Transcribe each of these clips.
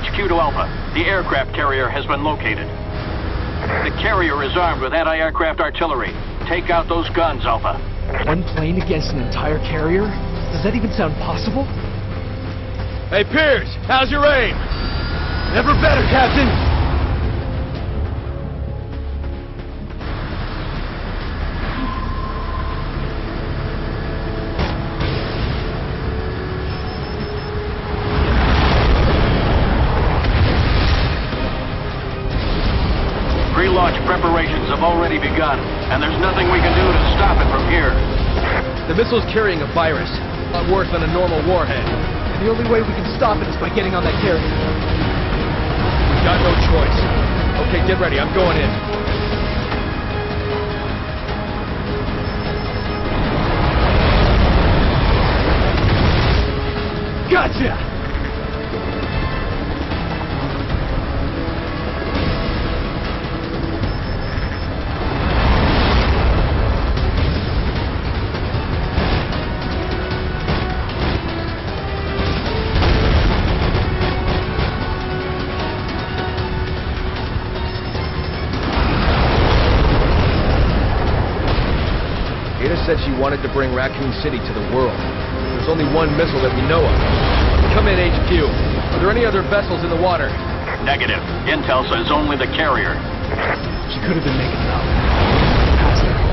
HQ to Alpha. The aircraft carrier has been located. The carrier is armed with anti-aircraft artillery. Take out those guns, Alpha. One plane against an entire carrier? Does that even sound possible? Hey, Piers, how's your aim? Never better, Captain! Pre-launch preparations have already begun, and there's nothing we can do to stop it from here. The missile's carrying a virus. A lot worse than a normal warhead. The only way we can stop it is by getting on that carrier. We've got no choice. Okay, get ready. I'm going in. Gotcha! Said she wanted to bring Raccoon City to the world. There's only one missile that we know of. Come in, HQ. Are there any other vessels in the water? Negative. Intel says only the carrier. She could have been making it up. Past her.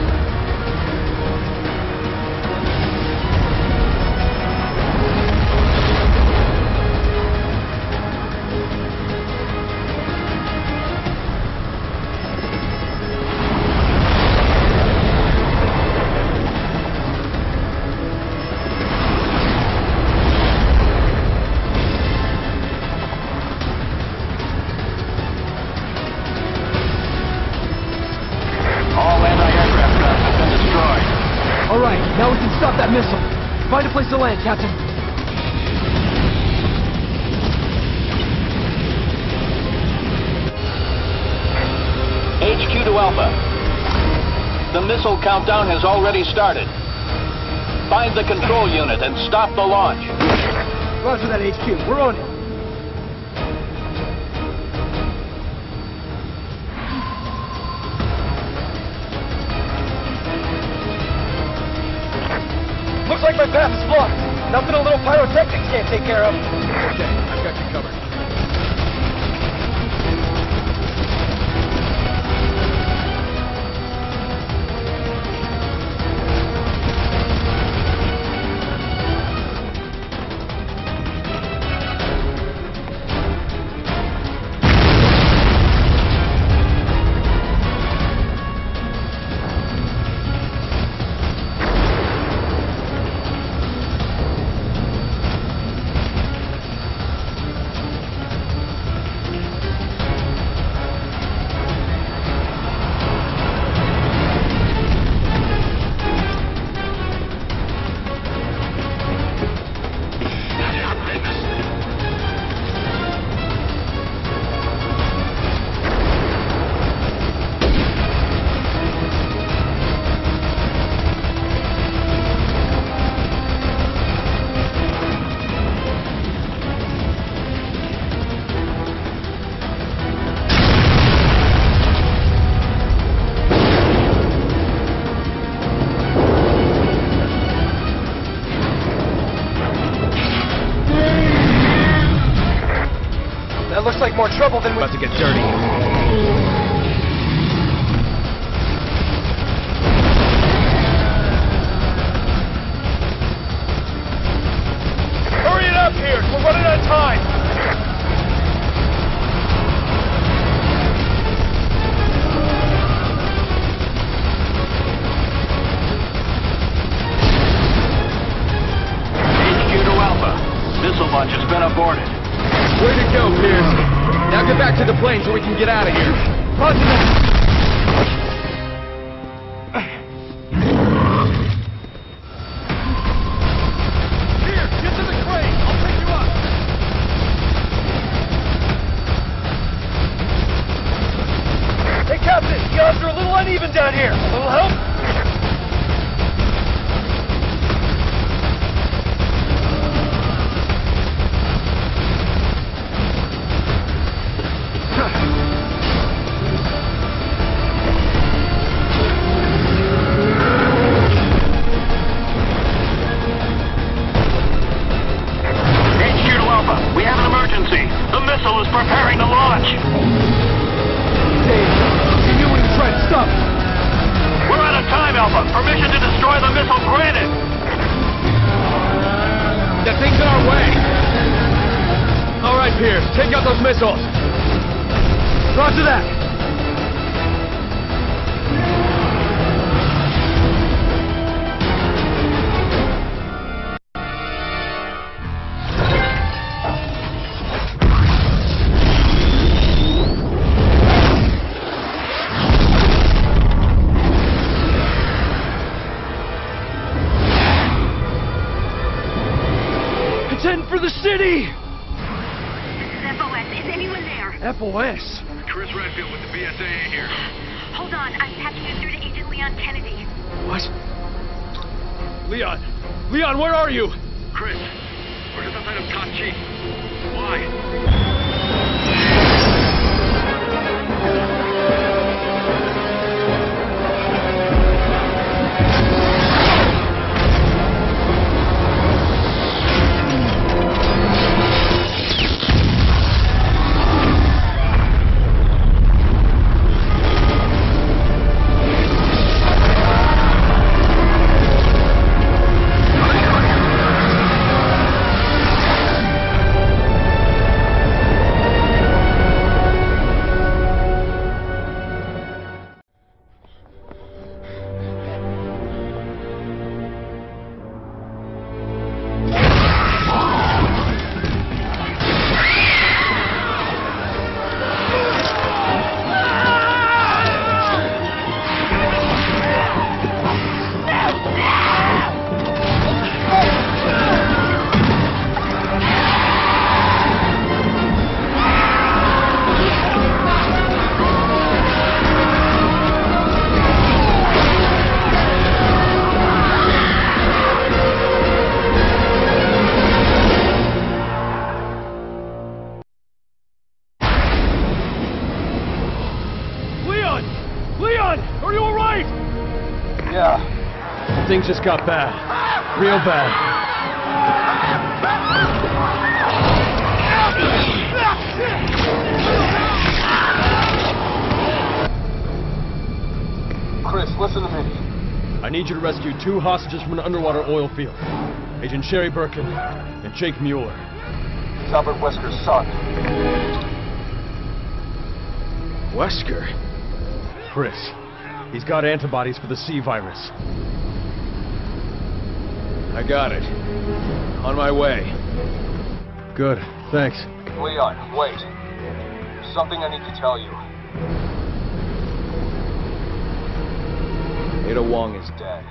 Now we can stop that missile. Find a place to land, Captain. HQ to Alpha. The missile countdown has already started. Find the control unit and stop the launch. Roger that, HQ. We're on it. Looks like my path is blocked. Nothing a little pyrotechnics can't take care of. Okay, I've got you covered. That looks like more trouble than we... About to get dirty. Hurry it up here! We're running out of time! HQ to Alpha. Missile launch has been aborted. Way to go, Piers. Now get back to the plane so we can get out of here. Roger that! Piers, get to the crane. I'll pick you up. Hey, Captain! The odds are a little uneven down here. A little help? out those missiles! Roger that! It's heading for the city! This is FOS. Is anyone there? FOS? Chris Redfield with the BSAA here. Hold on. I'm patching you through to Agent Leon Kennedy. What? Leon! Leon, where are you? Chris, we're just outside of Tachi. Why? Things just got bad. Real bad. Chris, listen to me. I need you to rescue 2 hostages from an underwater oil field. Agent Sherry Birkin and Jake Mueller. It's Albert Wesker's son. Wesker? Chris, he's got antibodies for the C virus. I got it. On my way. Good, thanks. Leon, wait. There's something I need to tell you. Ada Wong is Dead.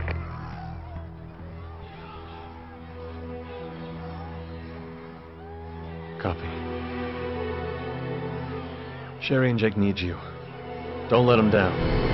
Copy. Sherry and Jake need you. Don't let them down.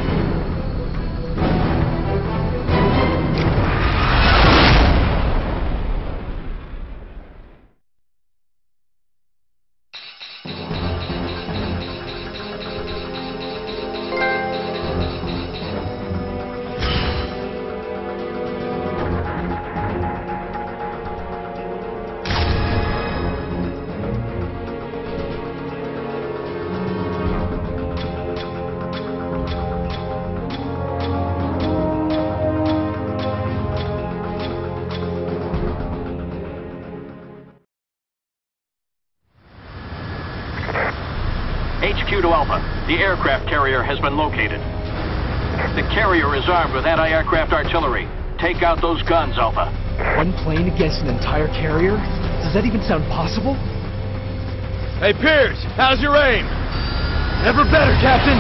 HQ to Alpha. The aircraft carrier has been located. The carrier is armed with anti-aircraft artillery. Take out those guns, Alpha. One plane against an entire carrier? Does that even sound possible? Hey, Piers! How's your aim? Never better, Captain!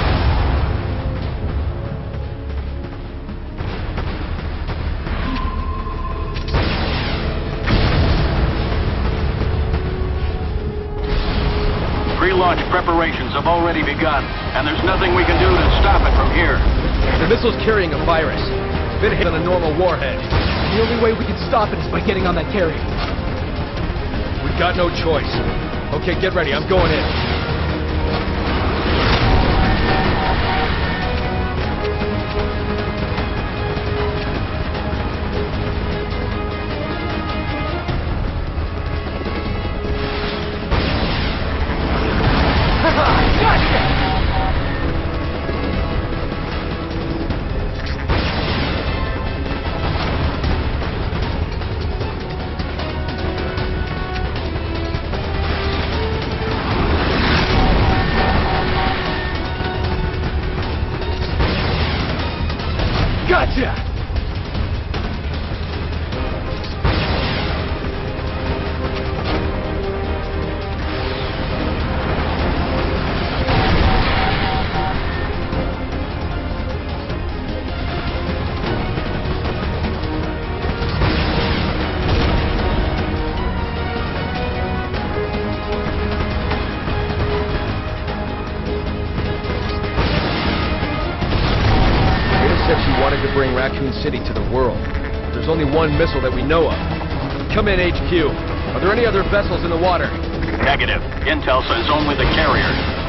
Pre-launch preparations have already begun, and there's nothing we can do to stop it from here. The missile's carrying a virus. It's been hit on a normal warhead. The only way we can stop it is by getting on that carrier. We've got no choice. Okay, get ready. I'm going in. Gotcha! Bring Raccoon City to the world. There's only one missile that we know of. Come in, HQ. Are there any other vessels in the water? Negative. Intel says only the carrier.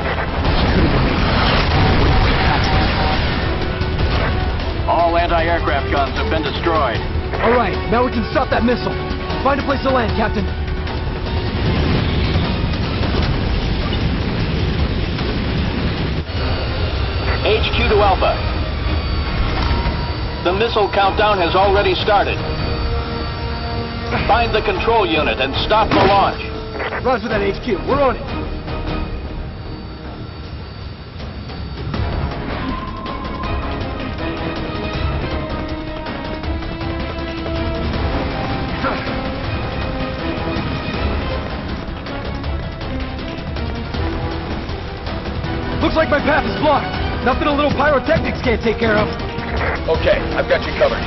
All anti-aircraft guns have been destroyed. All right, now we can stop that missile. Find a place to land, Captain. HQ to Alpha. The missile countdown has already started. Find the control unit and stop the launch. Roger that, HQ. We're on it. Looks like my path is blocked. Nothing a little pyrotechnics can't take care of. Okay, I've got you covered.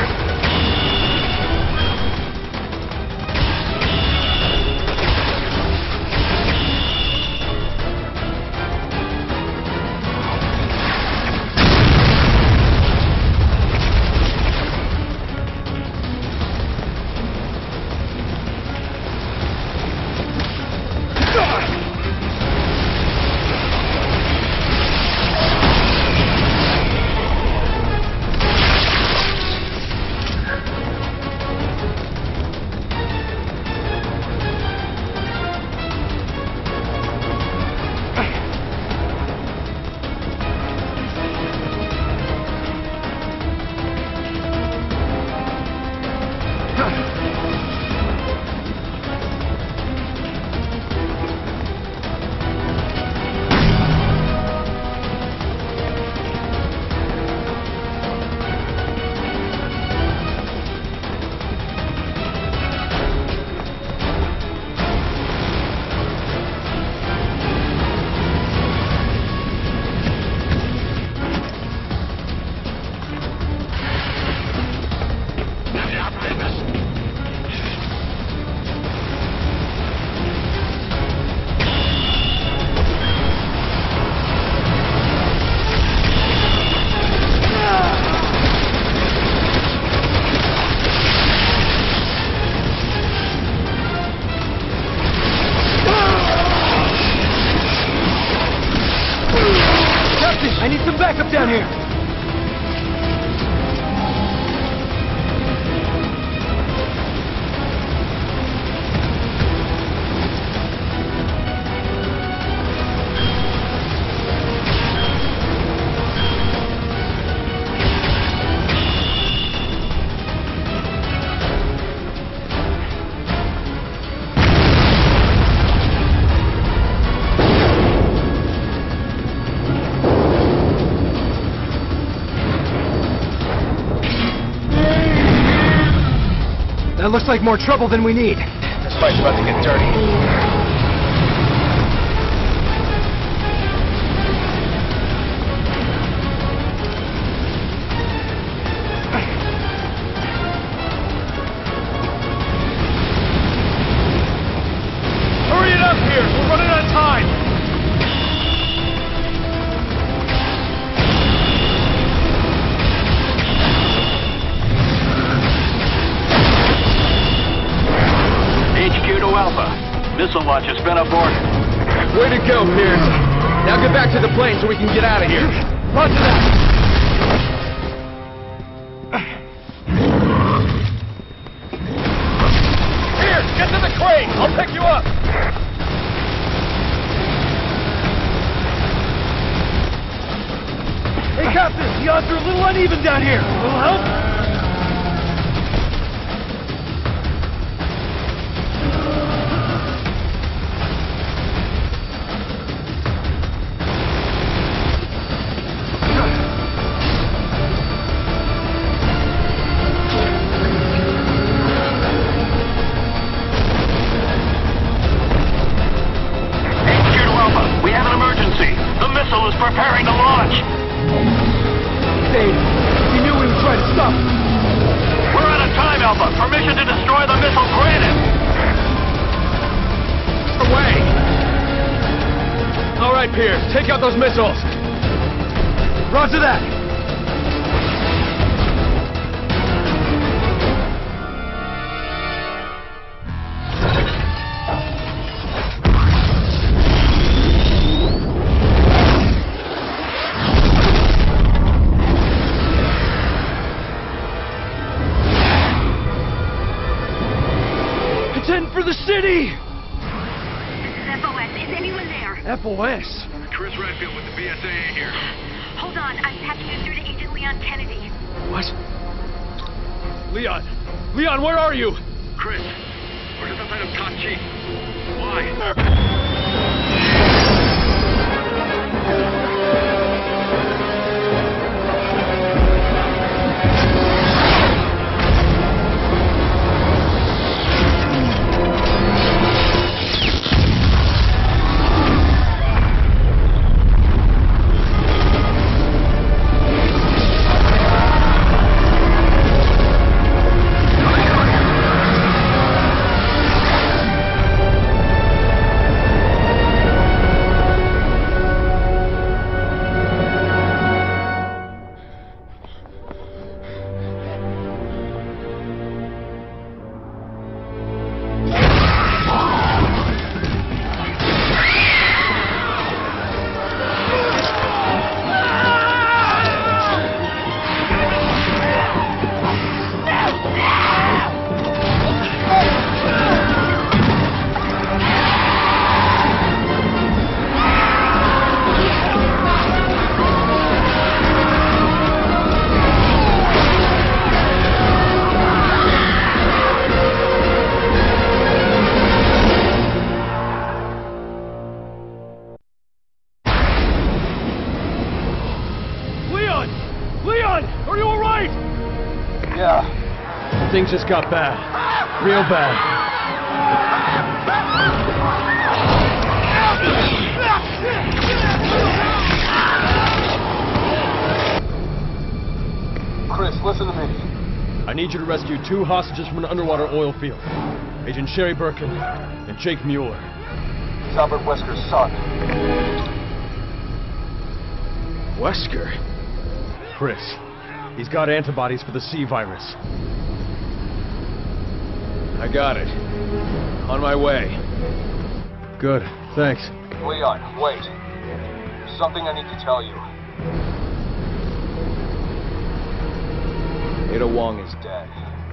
I need some backup down here. That looks like more trouble than we need. This fight's about to get dirty. Missile launch has been aborted. Way to go, Piers. Now get back to the plane so we can get out of here. Roger that. Piers, get to the crane. I'll pick you up. Hey, Captain, the odds are a little uneven down here. A little help? up! We're out of time, Alpha. Permission to destroy the missile granted. Away! All right, Piers, take out those missiles. Roger that! For the city! This is FOS. Is anyone there? FOS? Chris Redfield with the BSAA here. Hold on. I'm patching you through to Agent Leon Kennedy. What? Leon! Leon, where are you? Chris, we're just outside of Tachi. Why? Things just got bad. Real bad. Chris, listen to me. I need you to rescue 2 hostages from an underwater oil field. Agent Sherry Birkin and Jake Mueller. He's Albert Wesker's son. Wesker? Chris, he's got antibodies for the C virus. I got it. On my way. Good, thanks. Leon, wait. There's something I need to tell you. Ada Wong is Dead.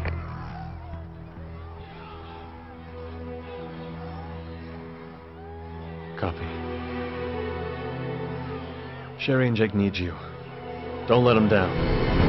Copy. Sherry and Jake need you. Don't let them down.